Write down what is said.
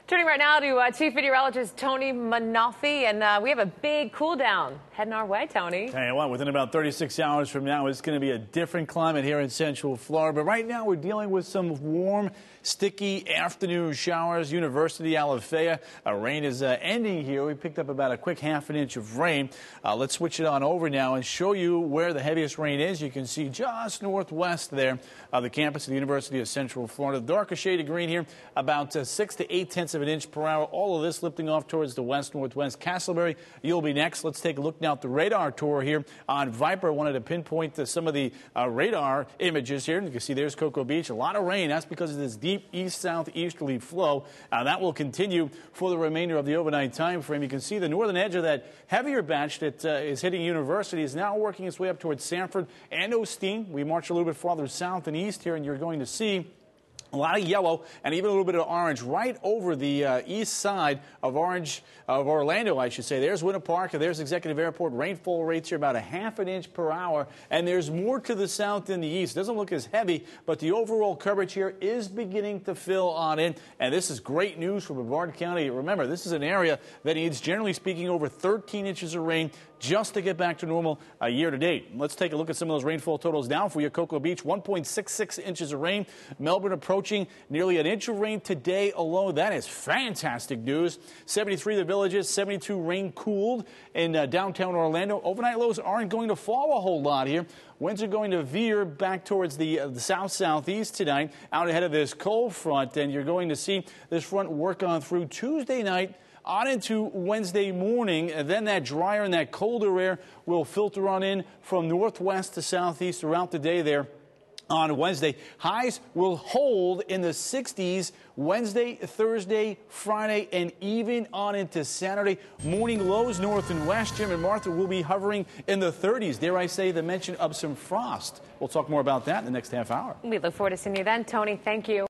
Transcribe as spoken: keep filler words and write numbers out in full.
Turning right now to uh, Chief Meteorologist Tony Mainolfi, and uh, we have a big cool down heading our way, Tony. Tell you what, within about thirty-six hours from now, it's going to be a different climate here in Central Florida. But right now, we're dealing with some warm, sticky afternoon showers. University, Alafaya, uh, rain is uh, ending here. We picked up about a quick half an inch of rain. Uh, let's switch it on over now and show you where the heaviest rain is. You can see just northwest there, uh, the campus of the University of Central Florida. The darker shade of green here, about uh, six to eight tenths of an inch per hour. All of this lifting off towards the west-northwest. Castleberry, you'll be next. Let's take a look now at the radar tour here on Viper. I wanted to pinpoint uh, some of the uh, radar images here. You can see there's Cocoa Beach. A lot of rain. That's because of this deep east-south easterly flow. Uh, that will continue for the remainder of the overnight time frame. You can see the northern edge of that heavier batch that uh, is hitting University is now working its way up towards Sanford and Osteen. We march a little bit farther south and east here, and you're going to see a lot of yellow and even a little bit of orange right over the uh, east side of Orange of Orlando, I should say. There's Winter Park, and there's Executive Airport. Rainfall rates here about a half an inch per hour, and there's more to the south than the east. Doesn't look as heavy, but the overall coverage here is beginning to fill on in, and this is great news for Brevard County. Remember, this is an area that needs, generally speaking, over thirteen inches of rain just to get back to normal uh, year to date. Let's take a look at some of those rainfall totals now for you. Cocoa Beach, one point six six inches of rain. Melbourne approaching nearly an inch of rain today alone. That is fantastic news. seventy-three the Villages, seventy-two rain cooled in uh, downtown Orlando. Overnight lows aren't going to fall a whole lot here. Winds are going to veer back towards the, uh, the south-southeast tonight out ahead of this cold front, and you're going to see this front work on through Tuesday night on into Wednesday morning, and then that drier and that colder air will filter on in from northwest to southeast throughout the day there. On Wednesday, highs will hold in the sixties Wednesday, Thursday, Friday, and even on into Saturday. Morning lows north and west. Jim and Martha will be hovering in the thirties. Dare I say the mention of some frost. We'll talk more about that in the next half hour. We look forward to seeing you then, Tony. Thank you.